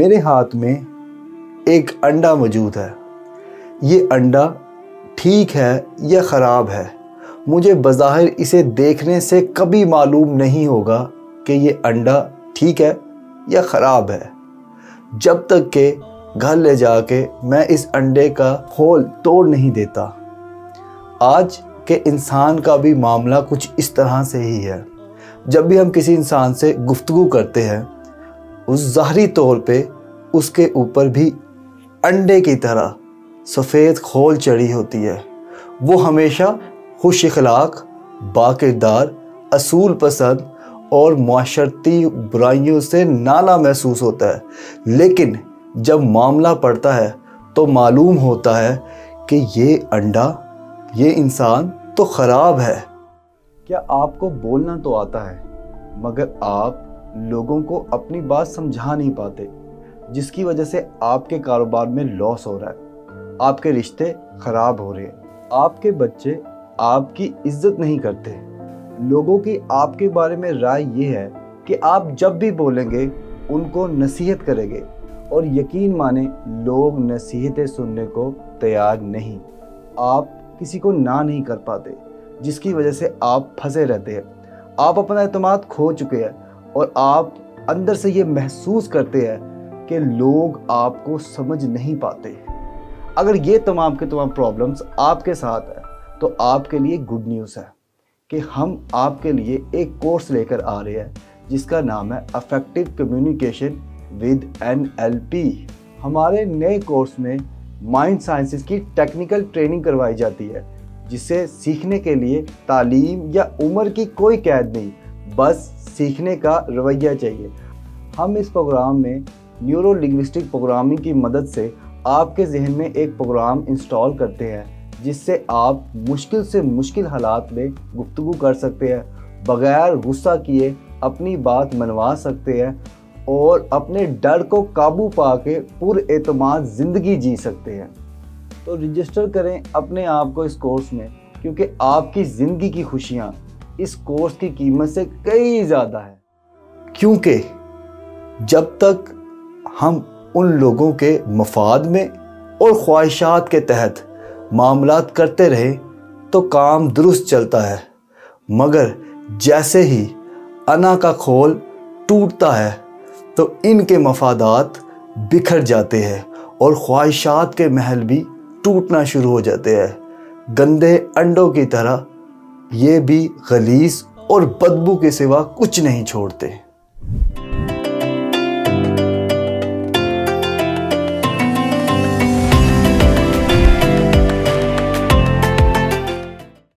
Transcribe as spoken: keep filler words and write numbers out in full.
میرے ہاتھ میں ایک انڈا موجود ہے۔ یہ انڈا ٹھیک ہے یا خراب ہے، مجھے بظاہر اسے دیکھنے سے کبھی معلوم نہیں ہوگا کہ یہ انڈا ٹھیک ہے یا خراب ہے، جب تک کہ گھر لے جا کے میں اس انڈے کا کھول توڑ نہیں دیتا۔ آج کے انسان کا بھی معاملہ کچھ اس طرح سے ہی ہے۔ جب بھی ہم کسی انسان سے گفتگو کرتے ہیں، اس ظاہری طور پہ اس کے اوپر بھی انڈے کی طرح سفید کھول چڑھی ہوتی ہے۔ وہ ہمیشہ خوش اخلاق، باکردار، اصول پسند اور معاشرتی برائیوں سے نالا محسوس ہوتا ہے، لیکن جب معاملہ پڑتا ہے تو معلوم ہوتا ہے کہ یہ انڈا، یہ انسان تو خراب ہے۔ کیا آپ کو بولنا تو آتا ہے، مگر آپ لوگوں کو اپنی بات سمجھا نہیں پاتے، جس کی وجہ سے آپ کے کاروبار میں لاس ہو رہا ہے، آپ کے رشتے خراب ہو رہے ہیں، آپ کے بچے آپ کی عزت نہیں کرتے۔ لوگوں کی آپ کے بارے میں رائے یہ ہے کہ آپ جب بھی بولیں گے ان کو نصیحت کریں گے، اور یقین مانیں لوگ نصیحتیں سننے کو تیار نہیں۔ آپ کسی کو نہ نہیں کر پاتے، جس کی وجہ سے آپ پھنسے رہتے ہیں۔ آپ اپنا اعتماد کھو چکے ہیں اور آپ اندر سے یہ محسوس کرتے ہیں کہ لوگ آپ کو سمجھ نہیں پاتے۔ اگر یہ تمام کے تمام پرابلمز آپ کے ساتھ ہیں تو آپ کے لیے گڈ نیوز ہے کہ ہم آپ کے لیے ایک کورس لے کر آ رہے ہیں جس کا نام ہے effective communication with N L P. ہمارے نئے کورس میں مائنڈ سائنسز کی ٹیکنیکل ٹریننگ کروائی جاتی ہے، جسے سیکھنے کے لیے تعلیم یا عمر کی کوئی قید نہیں، بس سیکھنے کا رویہ چاہیے۔ ہم اس پروگرام میں نیورو لنگوسٹک پروگرامنگ کی مدد سے آپ کے ذہن میں ایک پروگرام انسٹال کرتے ہیں جس سے آپ مشکل سے مشکل حالات میں گفتگو کر سکتے ہیں، بغیر غصہ کیے اپنی بات منوا سکتے ہیں اور اپنے ڈر کو قابو پا کے پر اعتماد زندگی جی سکتے ہیں۔ تو رجسٹر کریں اپنے آپ کو اس کورس میں، کیونکہ آپ کی زندگی کی خوشیاں اس کورس کی قیمت سے کئی زیادہ ہے۔ کیونکہ جب تک ہم ان لوگوں کے مفاد میں اور خواہشات کے تحت معاملات کرتے رہے تو کام درست چلتا ہے، مگر جیسے ہی انا کا کھول ٹوٹتا ہے تو ان کے مفادات بکھر جاتے ہیں اور خواہشات کے محل بھی ٹوٹنا شروع ہو جاتے ہیں۔ گندے انڈوں کی طرح یہ بھی غلیظ اور بدبو کے سوا کچھ نہیں چھوڑتے۔